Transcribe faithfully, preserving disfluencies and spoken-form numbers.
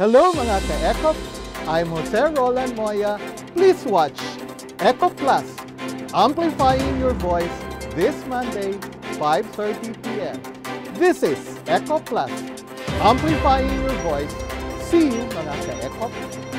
Hello mga Ka-ECOP! I'm Jose Roland Moya. Please watch ECOPlus, Amplifying Your Voice this Monday, five thirty p m This is ECOPlus, Amplifying Your Voice. See you mga Ka-ECOP!